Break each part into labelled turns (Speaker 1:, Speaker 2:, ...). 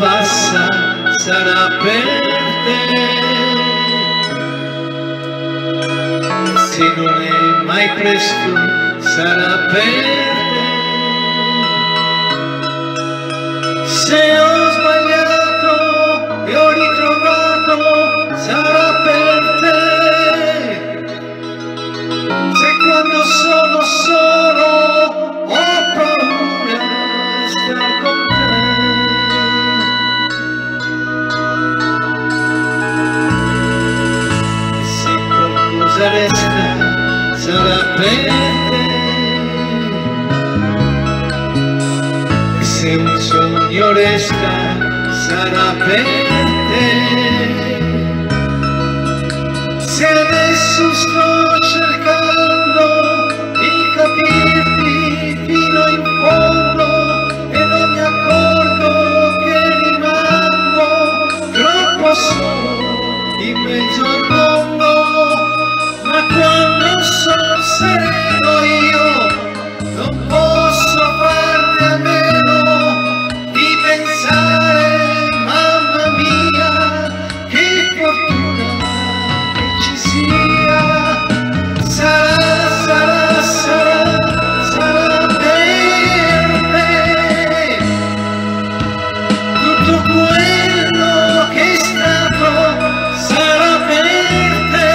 Speaker 1: passa sarà per te, e se non è mai presto sarà per te. Se ho sbagliato e ho ritrovato sarà per te, se quando sono solo ho paura di star con te, e se qualcosa resta sarà per te, e se un sogno resta sarà per te. Se adesso sto cercando di capirti fino in fondo e non mi accorgo che rimango troppo solo in mezzo al mondo, ma quando sono sereno io non posso farne a meno di pensare, mamma mia, che fortuna che ci sia. Sarà, sarà, sarà, sarà per te tutto quello che è stato, sarà per te.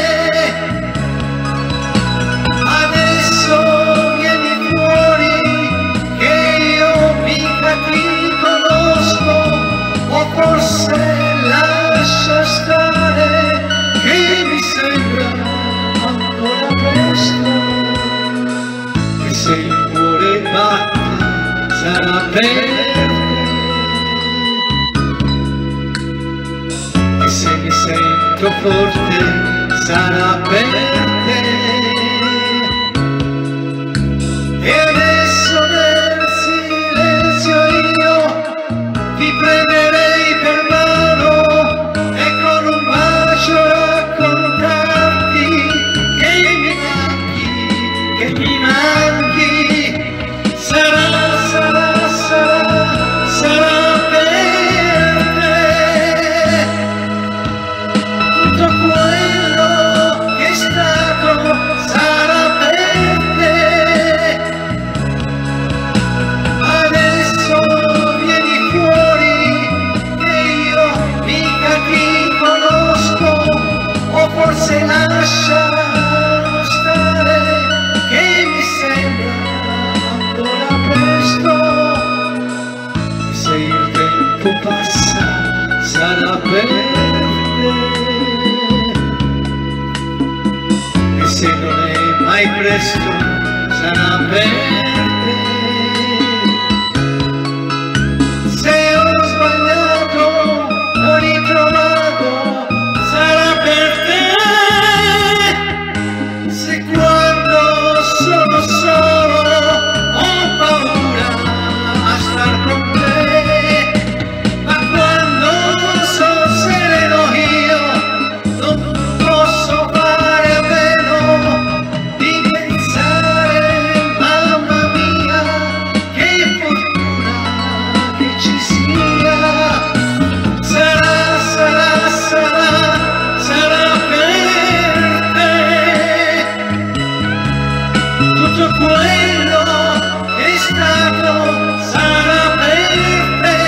Speaker 1: Adesso vieni fuori che io mica ti conosco, o forse lascia stare che mi sembra ancora presto, e se il cuore batte sarà per te, e se mi sento forte sarà per te. E adesso nel silenzio io ti prenderei per mano e con un bacio raccontarti che mi manchi. Sarà, sarà, sarà, sarà per te tutto quello che è stato, sarà per te. Adesso vieni fuori che io mica ti conosco, o forse lascia stare che mi sembra ancora presto, e se il tempo passa sarà per te, e se non è mai presto sarà per te. Se ho sbagliato, ho ritrovato, sarà per te, se quando sono solo ho paura a star con te, ma quando sono sereno io non posso fare a meno di pensare, mamma mia, che fortuna che ci sia. Sarà, sarà, sarà, sarà per te tutto quello che è stato, sarà per te.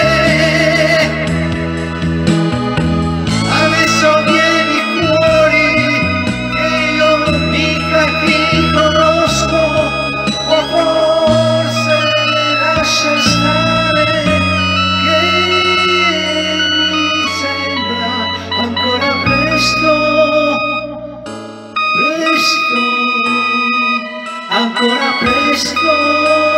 Speaker 1: Adesso vieni fuori che io mica ti conosco, o forse lascia stare che mi sembra ancora presto, presto, ancora presto.